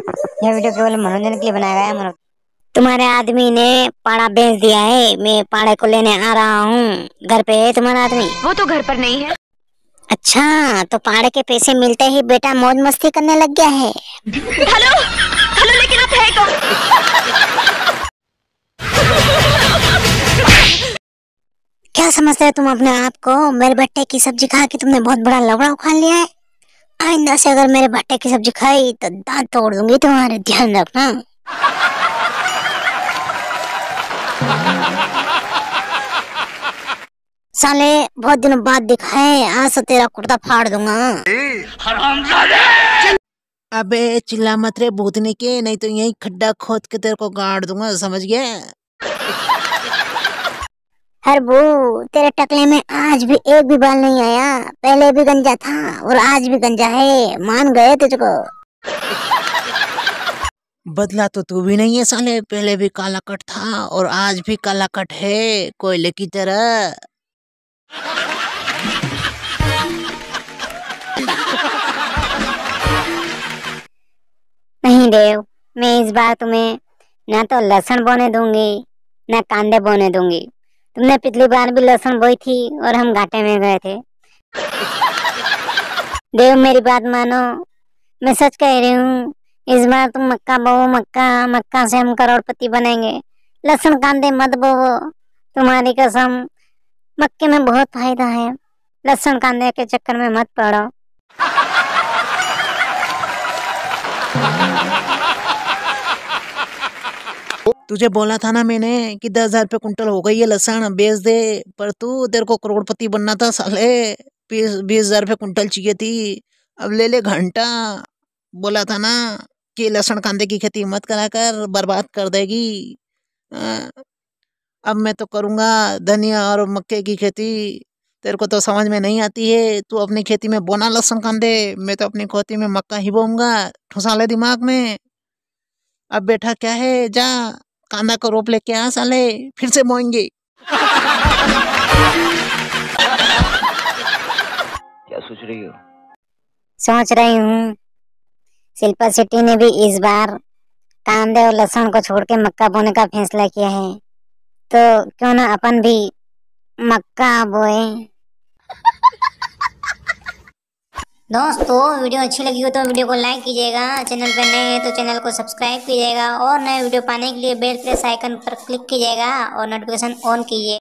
यह वीडियो केवल मनोरंजन के लिए बनाया गया है। तुम्हारे आदमी ने पाड़ा बेच दिया है, मैं पाड़े को लेने आ रहा हूँ। घर पे है तुम्हारा आदमी? वो तो घर पर नहीं है। अच्छा, तो पाड़े के पैसे मिलते ही बेटा मौज मस्ती करने लग गया है। हेलो हेलो, लेकिन आप है कौन? क्या समझते हो तुम अपने आप को? मेरे भट्टे की सब्जी खा के तुमने बहुत बड़ा लवड़ा उखा लिया है। आइंदा से अगर मेरे भट्टे की सब्जी खाई तो दांत तोड़ दूंगी तुम्हारे, ध्यान रखना। साले बहुत दिनों बाद दिखा है, आज से तेरा कुर्ता फाड़ दूंगा। अबे चिल्ला मत रे भूतनी के, नहीं तो यही खड्डा खोद के तेरे को गाड़ दूंगा, समझ गया? हरबू, तेरे टकले में आज भी एक भी बाल नहीं आया। पहले भी गंजा था और आज भी गंजा है, मान गए तुझको। बदला तो तू भी नहीं है साले, पहले भी काला कट था और आज भी काला कट है, कोयले की तरह। नहीं देव, मैं इस बार तुम्हें ना तो लहसुन बोने दूंगी ना कांदे बोने दूंगी। तुमने पिछली बार भी लहसुन बोई थी और हम घाटे में गए थे। देव मेरी बात मानो, मैं सच कह रही हूँ। इस बार तुम मक्का बोओ, मक्का मक्का से हम करोड़पति बनेंगे। लहसुन कांदे मत बोओ, तुम्हारी कसम, मक्के में बहुत फायदा है। लहसुन कांदे के चक्कर में मत पड़ो। तुझे बोला था ना मैंने कि 10,000 रुपये कुंटल हो गई है लहसुन, बेच दे। पर तेरे को करोड़पति बनना था साले, 20,000 रुपये कुंटल चाहिए थी। अब ले ले घंटा। बोला था ना कि लहसुन कांदे की खेती मत करा कर, बर्बाद कर देगी। अब मैं तो करूँगा धनिया और मक्के की खेती। तेरे को तो समझ में नहीं आती है, तू अपनी खेती में बोना लहसुन कांदे, मैं तो अपनी खेती में मक्का ही बोऊंगा। ठुसा ले दिमाग में। अब बेटा क्या है, जा कांदा को रोप लेके आ साले, फिर से बोएंगे। क्या सोच रही हो? सोच रही हूँ शिल्पा शेट्टी ने भी इस बार कांदे और लहसुन को छोड़ के मक्का बोने का फैसला किया है, तो क्यों ना अपन भी मक्का बोए। दोस्तों, वीडियो अच्छी लगी हो तो वीडियो को लाइक कीजिएगा, चैनल पर नए हैं तो चैनल को सब्सक्राइब कीजिएगा और नए वीडियो पाने के लिए बेल प्रेस आइकन पर क्लिक कीजिएगा और नोटिफिकेशन ऑन कीजिए।